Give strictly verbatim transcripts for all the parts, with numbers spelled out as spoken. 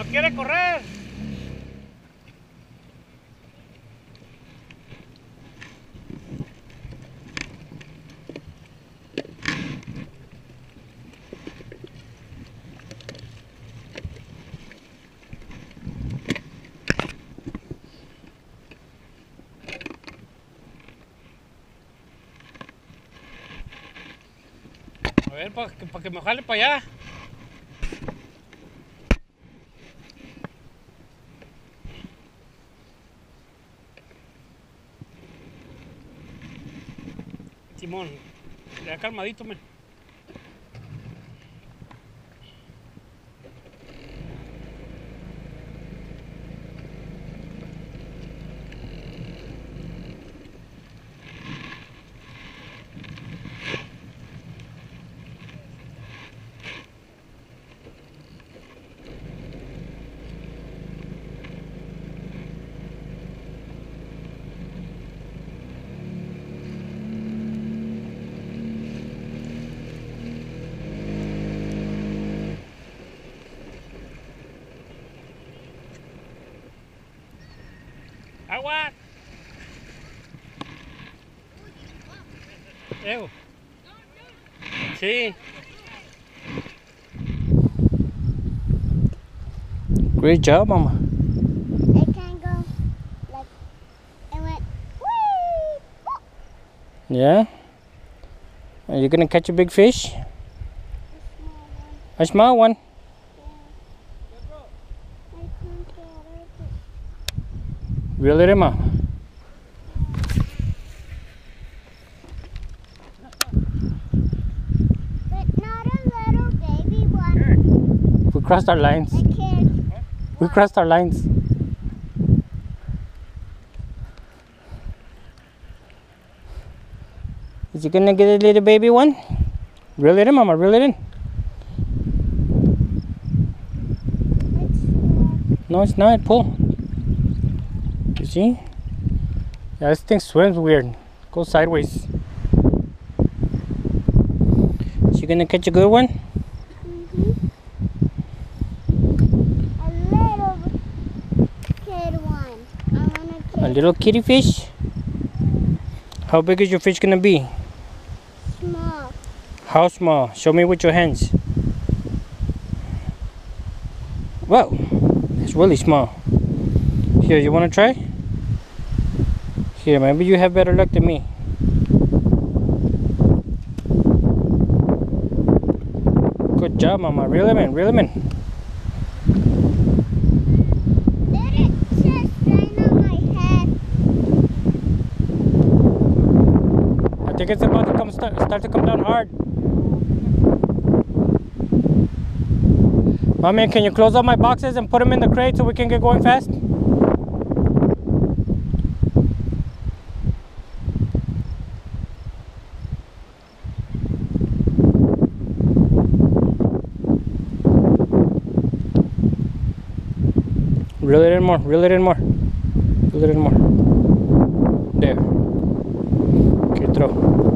quiere correr. A ver, para que, pa que me jale para allá. Simón, ya calmadito, men. Agua. Ew. Sí. Great job, Mama. It can go like it went. Whee! Yeah? Are you gonna catch a big fish? A small one. A small one? Yeah. I can't get it. Reel it in, Mama. But not a little baby one. We crossed our lines. I can't. We crossed our lines. Is he gonna get a little baby one? Reel it in, Mama. Reel it in. It's No, it's not. Pull. You see? Yeah, this thing swims weird. Goes sideways. Is she gonna catch a good one? mm-hmm. A little kid one. I want a kid. A little kitty fish? How big is your fish gonna be? Small. How small? Show me with your hands. Wow, it's really small. Here, you wanna try? Here, maybe you have better luck than me. Good job, Mama. Reel him in, reel him in. Did it just rain on my head? I think it's about to come start, start to come down hard. Mommy, can you close up my boxes and put them in the crate so we can get going fast? Reel it in more, reel it in more. Reel it in more. There. Okay, throw.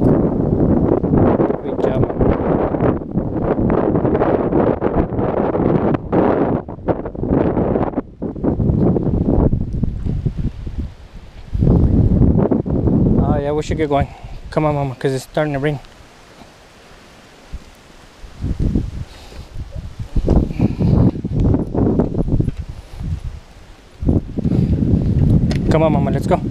Great job. Oh yeah, we should get going. Come on, Mama, because it's starting to rain. Come on, Mama, let's go.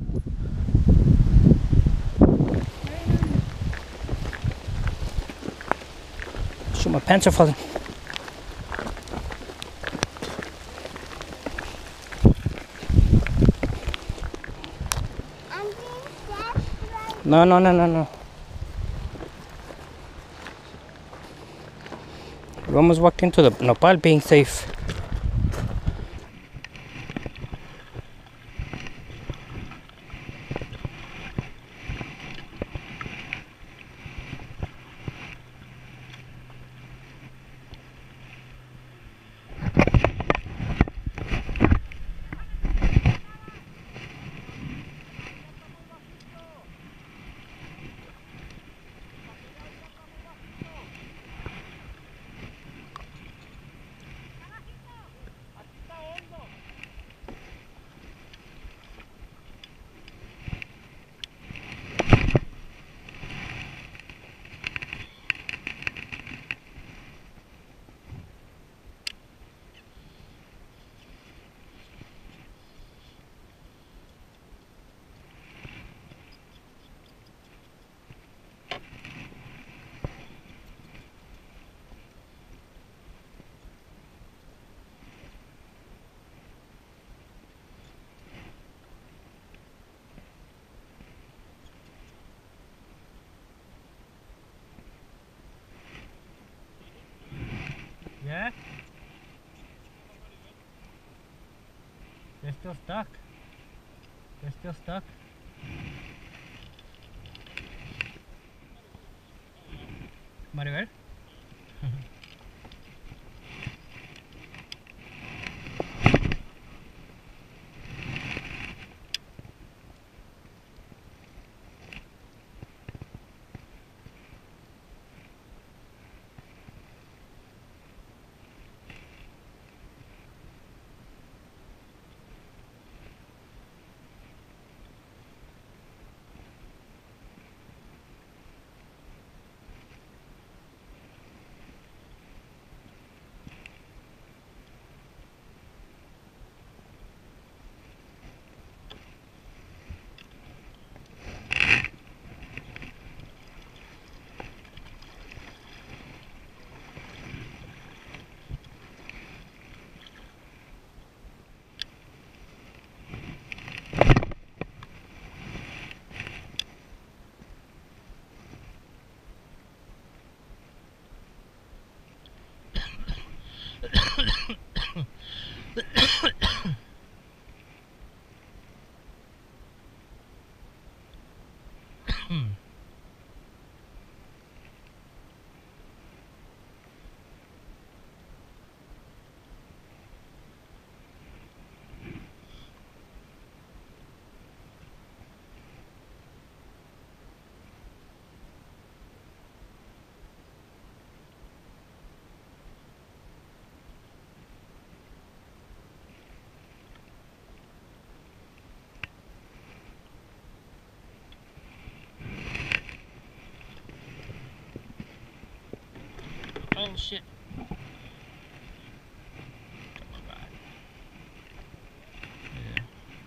Shoot, my pants are falling. I'm being dashed right. No, no, no, no, no. We almost walked into the nopal being safe. still stuck. They're still stuck. Maribel? Oh shit. Oh god. Yeah.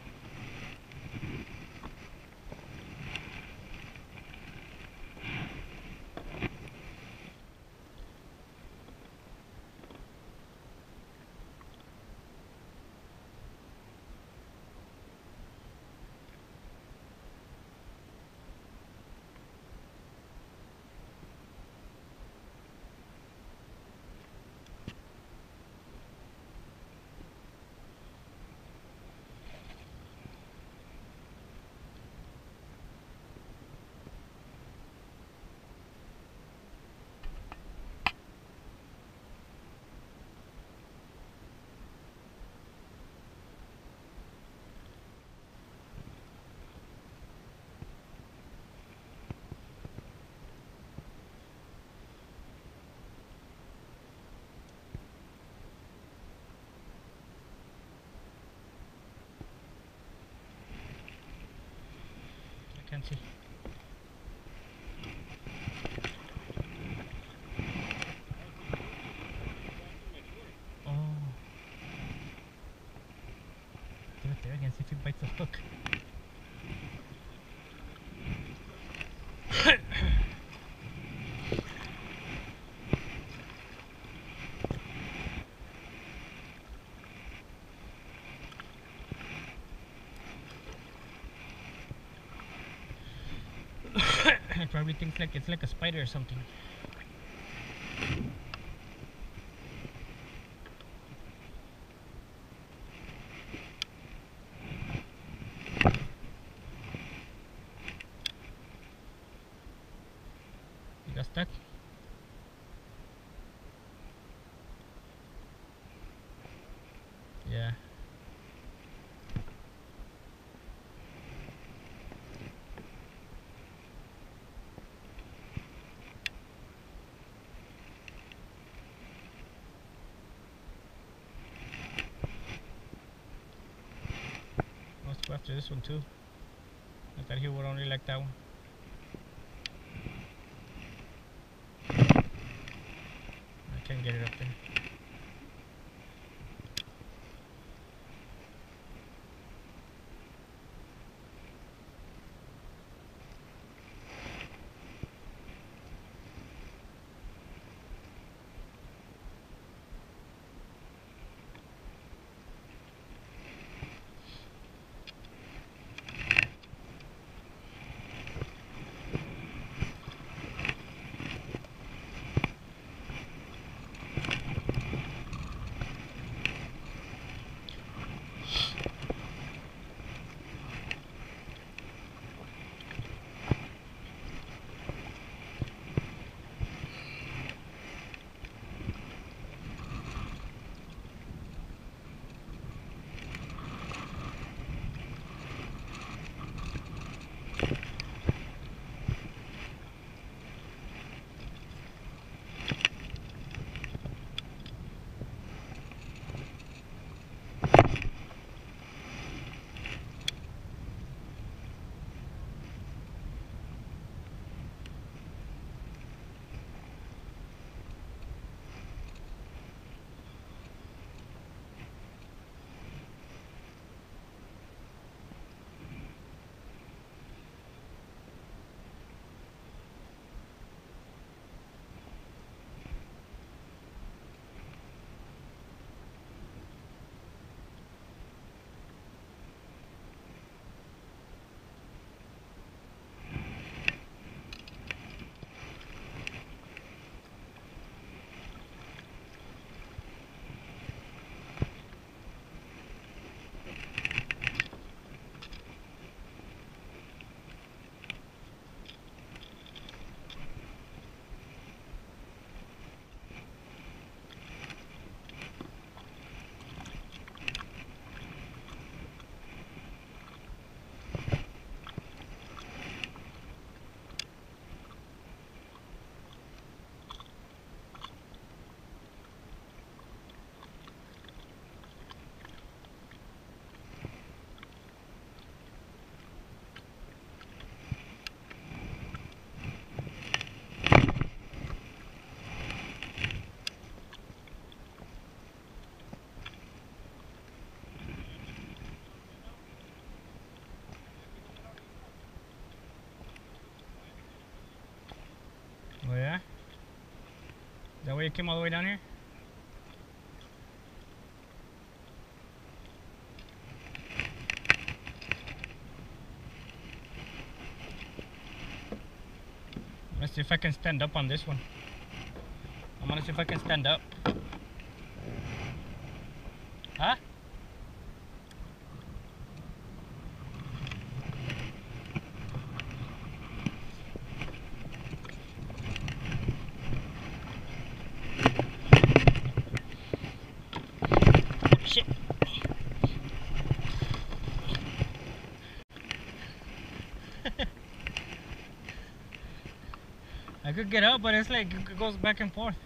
I can't see. Oh. Do it there again, see if he bites the hook. It probably thinks like it's like a spider or something. You got stuck? Yeah. Let's go after this one too. I thought he would only like that one. I can't get it up there. Oh yeah? Is that why you came all the way down here? Let's see if I can stand up on this one. I'm gonna see if I can stand up. Huh? Shit. I could get up, but it's like it goes back and forth.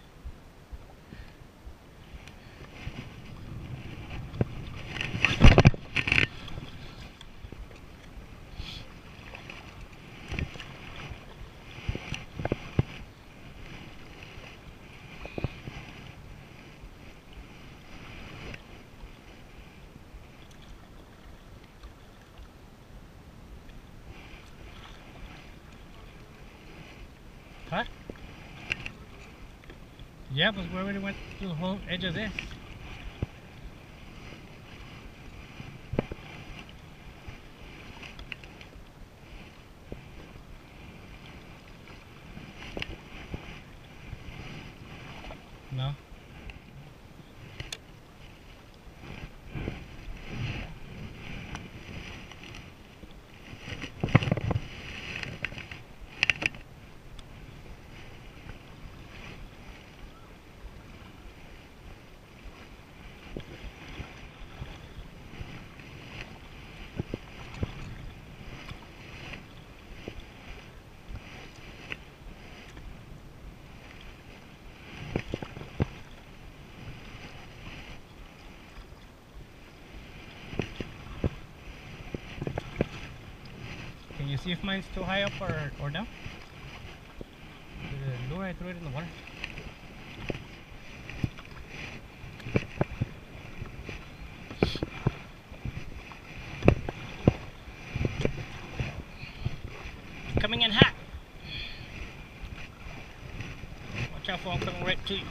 Huh? Yeah, but we already went through the whole edge of this. No. Can you see if mine's too high up or, or down? The lure, I threw it in the water. Coming in hot. Watch out for I'm coming right to you.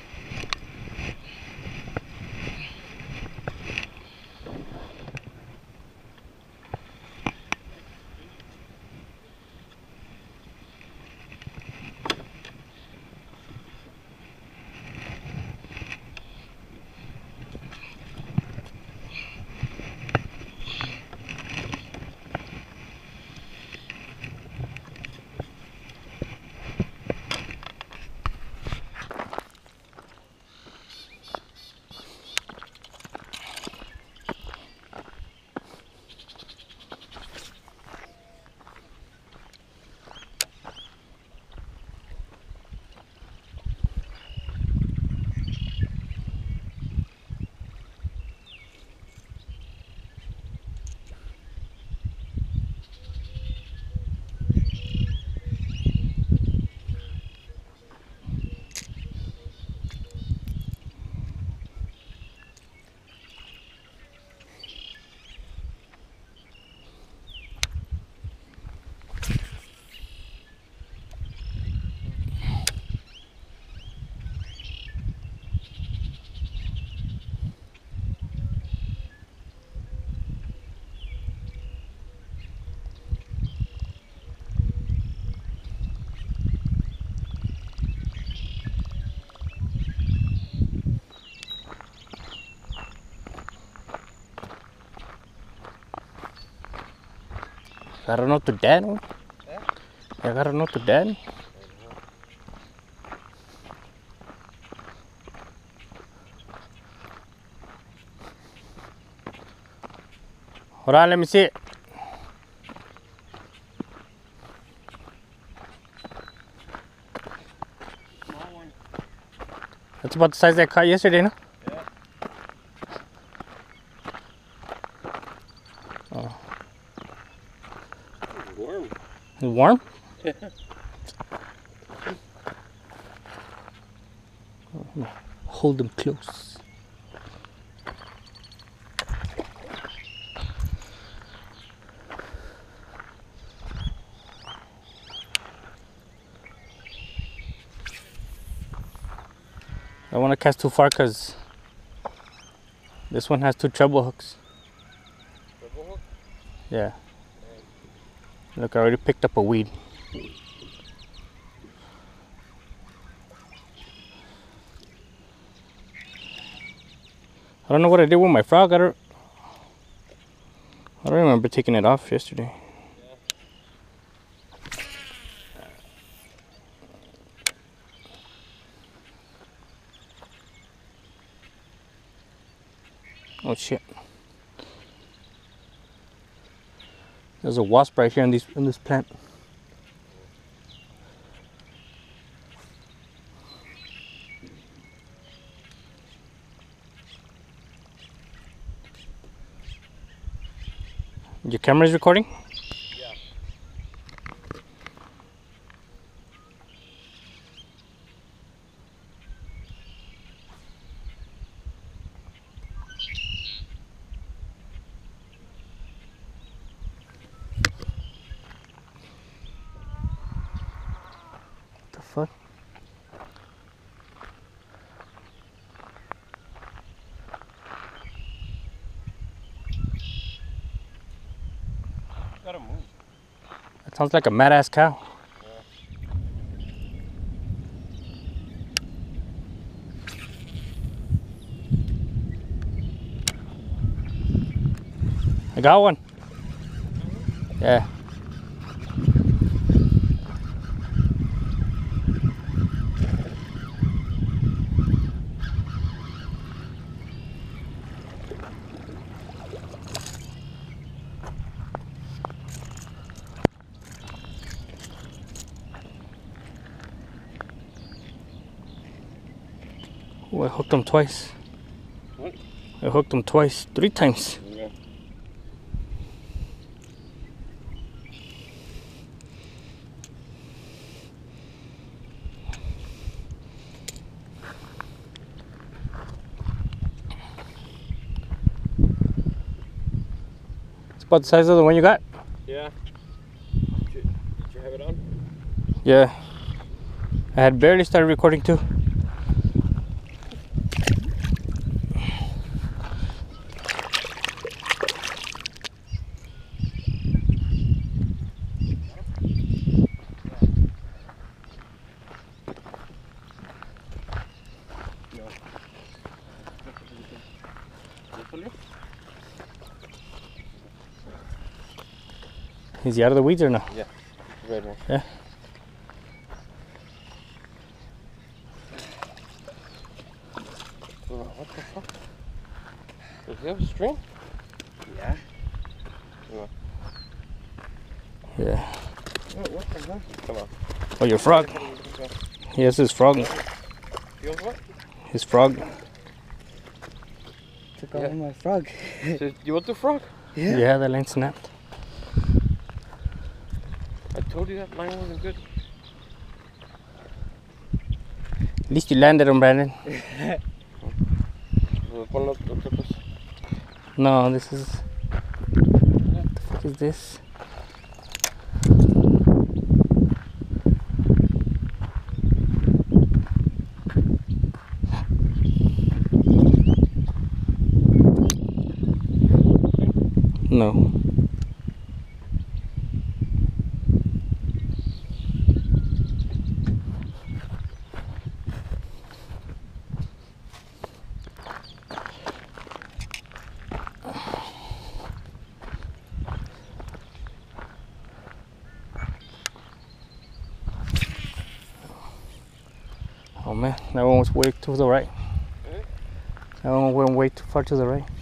Agarraron otro dad, ¿no? ¿Eh? Agarraron otro dad. Hold on, let me see it. Small one. That's about the size I caught yesterday, no? Yeah. Oh. It's warm. It's warm? Hold them close. I don't want to cast too far because this one has two treble hooks. Treble hook? Yeah. Look, I already picked up a weed. I don't know what I did with my frog. I don't. I don't remember taking it off yesterday. Oh shit! There's a wasp right here in this in this plant. Your camera's recording? Yeah. What the fuck? Gotta move. That sounds like a mad ass cow. I got one. Yeah. Oh, I hooked him twice. What? I hooked him twice, three times. Yeah. It's about the size of the one you got. Yeah. Did you, did you have it on? Yeah. I had barely started recording too. Is he out of the weeds or no? Yeah. Red one. Yeah. Oh, what the fuck? Does he have a string? Yeah. Yeah. Oh, what the hell? Come on. Oh, your frog. He has his frog. Feels what? His frog. Took Yeah. off my frog. So, you want the frog? Yeah. Yeah, that line snapped. I told you that line wasn't good. At least you landed him, Brandon. One of the purpose. No, this is. What the fuck is this? No. Oh man, that one was way to the right. Eh? That one went way too far to the right.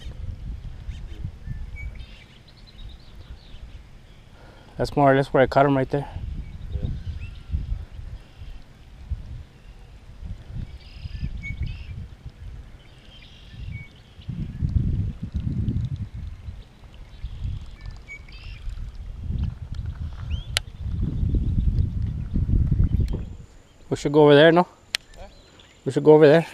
That's more or less where I caught him right there. Yeah. We should go over there, no? Huh? We should go over there.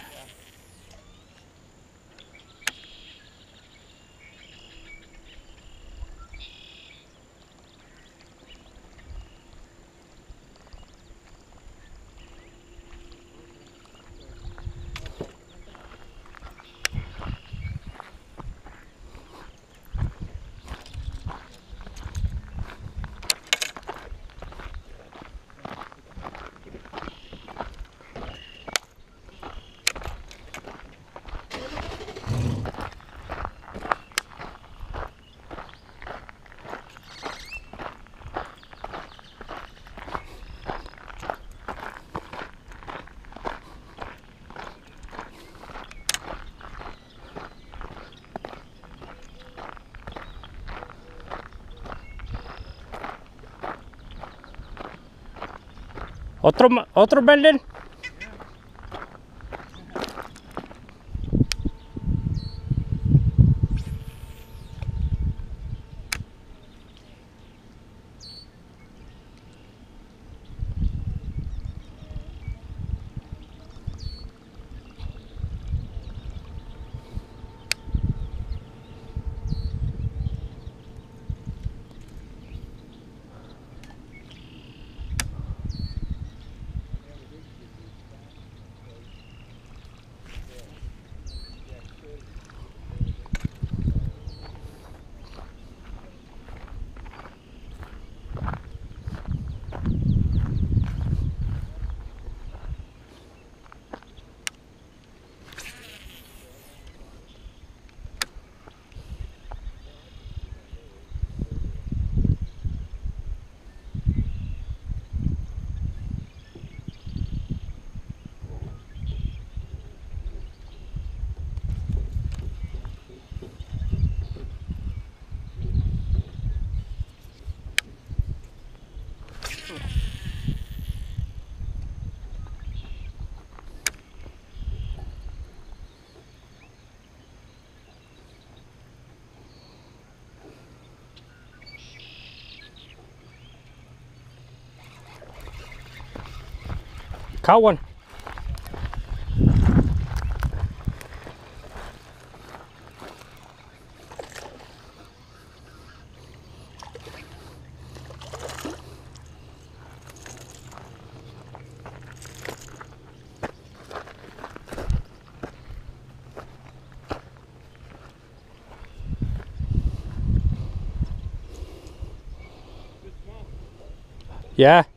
Otro, ma- otro, Brendan? Caught one. Yeah.